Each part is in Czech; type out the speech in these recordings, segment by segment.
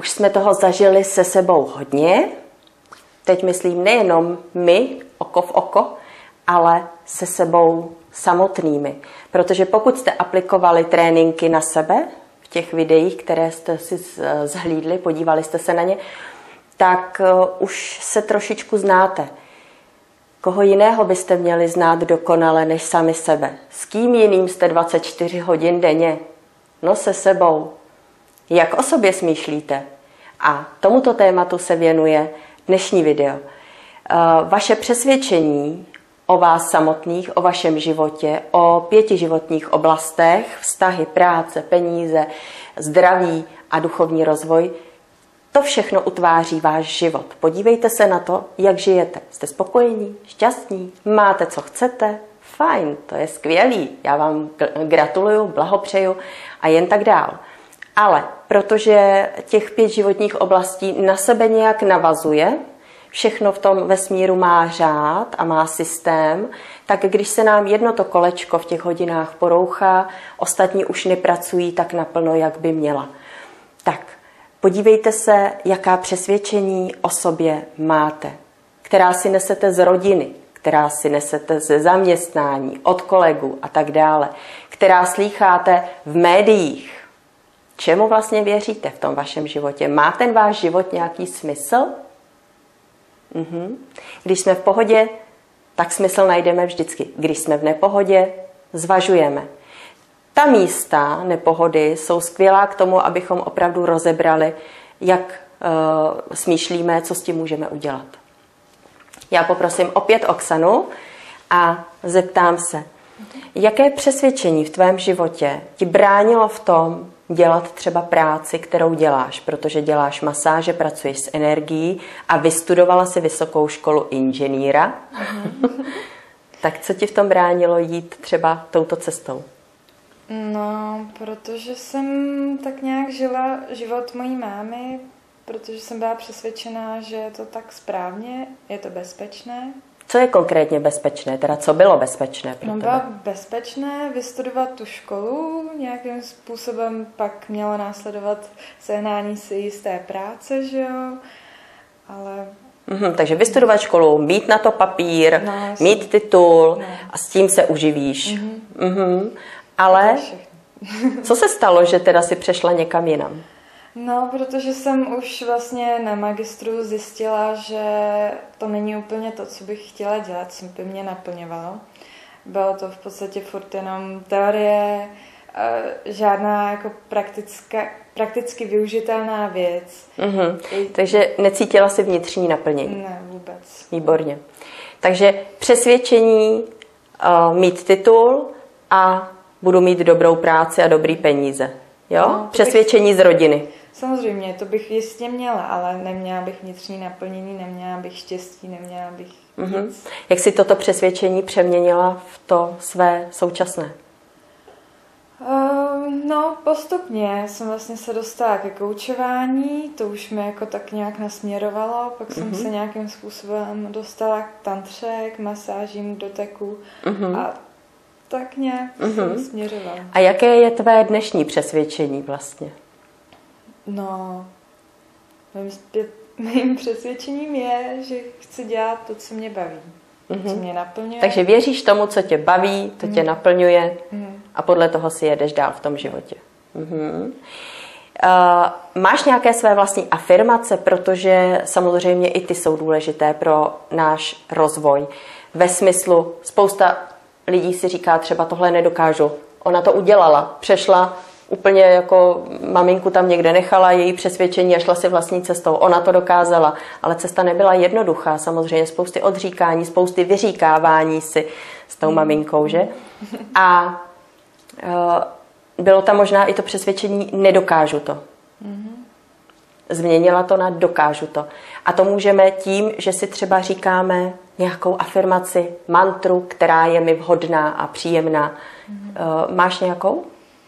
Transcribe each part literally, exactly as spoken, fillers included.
už jsme toho zažili se sebou hodně. Teď myslím nejenom my, oko v oko, ale se sebou samotnými. Protože pokud jste aplikovali tréninky na sebe, v těch videích, které jste si zhlídli, podívali jste se na ně, tak už se trošičku znáte. Koho jiného byste měli znát dokonale než sami sebe? S kým jiným jste dvacet čtyři hodin denně? No se sebou. Jak o sobě smýšlíte? A tomuto tématu se věnuje dnešní video. Vaše přesvědčení o vás samotných, o vašem životě, o pěti životních oblastech, vztahy, práce, peníze, zdraví a duchovní rozvoj, to všechno utváří váš život. Podívejte se na to, jak žijete. Jste spokojení, šťastní, máte, co chcete? Fajn, to je skvělý. Já vám gratuluju, blahopřeju a jen tak dál. Ale protože těch pět životních oblastí na sebe nějak navazuje, všechno v tom vesmíru má řád a má systém, tak když se nám jedno to kolečko v těch hodinách porouchá, ostatní už nepracují tak naplno, jak by měla. Tak, podívejte se, jaká přesvědčení o sobě máte, která si nesete z rodiny, která si nesete ze zaměstnání, od kolegů a tak dále, která slýcháte v médiích. Čemu vlastně věříte v tom vašem životě? Má ten váš život nějaký smysl? Mhm. Když jsme v pohodě, tak smysl najdeme vždycky. Když jsme v nepohodě, zvažujeme. Ta místa nepohody jsou skvělá k tomu, abychom opravdu rozebrali, jak uh, smýšlíme, co s tím můžeme udělat. Já poprosím opět Oksanu a zeptám se, jaké přesvědčení v tvém životě ti bránilo v tom dělat třeba práci, kterou děláš, protože děláš masáže, pracuješ s energií a vystudovala si vysokou školu inženýra. Uh-huh. Tak co ti v tom bránilo jít třeba touto cestou? No, protože jsem tak nějak žila život mojí mámy, protože jsem byla přesvědčená, že je to tak správně, je to bezpečné. Co je konkrétně bezpečné? Teda co bylo bezpečné pro no, tebe? Bylo bezpečné vystudovat tu školu, nějakým způsobem pak mělo následovat sehnání si jisté práce, že jo, ale... Mhm, takže vystudovat školu, mít na to papír, no, mít titul no. a s tím se uživíš. Mhm. Mhm. Ale co se stalo, že teda si přešla někam jinam? No, protože jsem už vlastně na magistru zjistila, že to není úplně to, co bych chtěla dělat, co by mě naplňovalo. Bylo to v podstatě furt jenom teorie, žádná jako praktická, prakticky využitelná věc. Mm-hmm. Takže necítila si vnitřní naplnění? Ne, vůbec. Výborně. Takže přesvědčení, uh, mít titul a budu mít dobrou práci a dobrý peníze. Jo? No, přesvědčení bych... z rodiny. Samozřejmě, to bych jistě měla, ale neměla bych vnitřní naplnění, neměla bych štěstí, neměla bych mm-hmm. nic. Jak jsi toto přesvědčení přeměnila v to své současné? Uh, no, postupně jsem vlastně se dostala ke koučování, to už mě jako tak nějak nasměrovalo, pak mm-hmm. jsem se nějakým způsobem dostala k tantře, k masážím, doteku mm-hmm. a tak nějak mm-hmm. jsem směřovala. A jaké je tvé dnešní přesvědčení vlastně? No, mým, zpět, mým přesvědčením je, že chci dělat to, co mě baví, mm-hmm. co mě naplňuje. Takže věříš tomu, co tě baví, to mm. tě naplňuje mm. a podle toho si jedeš dál v tom životě. Mm-hmm. Uh, máš nějaké své vlastní afirmace, protože samozřejmě i ty jsou důležité pro náš rozvoj. Ve smyslu, spousta lidí si říká třeba tohle nedokážu. Ona to udělala, přešla úplně jako maminku tam někde nechala, její přesvědčení a šla si vlastní cestou. Ona to dokázala, ale cesta nebyla jednoduchá. Samozřejmě spousty odříkání, spousty vyříkávání si s tou maminkou, že? A uh, bylo tam možná i to přesvědčení nedokážu to. Změnila to na dokážu to. A to můžeme tím, že si třeba říkáme nějakou afirmaci, mantru, která je mi vhodná a příjemná. Uh, máš nějakou?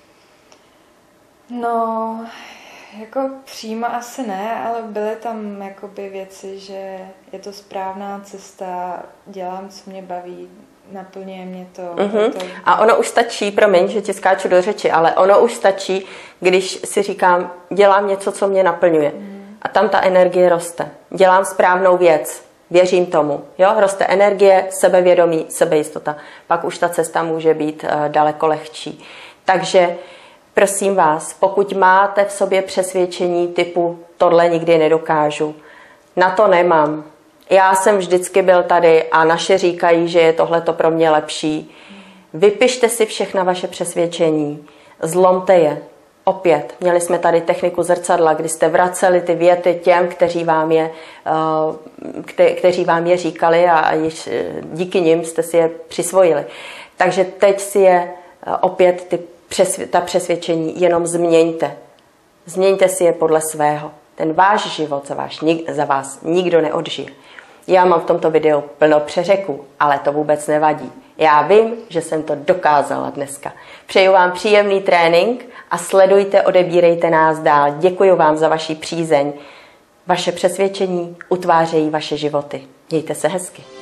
No, jako přímo asi ne, ale byly tam jakoby věci, že je to správná cesta, dělám, co mě baví, naplňuje mě to. Mm-hmm. to. A ono už stačí, promiň, že ti skáču do řeči, ale ono už stačí, když si říkám, dělám něco, co mě naplňuje. Mm. A tam ta energie roste. Dělám správnou věc, věřím tomu. Jo? Roste energie, sebevědomí, sebejistota. Pak už ta cesta může být uh, daleko lehčí. Takže prosím vás, pokud máte v sobě přesvědčení typu tohle nikdy nedokážu, na to nemám. Já jsem vždycky byl tady a naše říkají, že je tohleto pro mě lepší. Vypište si všechna vaše přesvědčení, zlomte je. Opět, měli jsme tady techniku zrcadla, kdy jste vraceli ty věty těm, kteří vám je, kte, kteří vám je říkali a již díky nim jste si je přisvojili. Takže teď si je opět ty přesvě, ta přesvědčení jenom změňte. Změňte si je podle svého. Ten váš život za, váš, za vás nikdo neodžije. Já mám v tomto videu plno přeřeků, ale to vůbec nevadí. Já vím, že jsem to dokázala dneska. Přeju vám příjemný trénink a sledujte, odebírejte nás dál. Děkuji vám za vaši přízeň. Vaše přesvědčení utvářejí vaše životy. Mějte se hezky.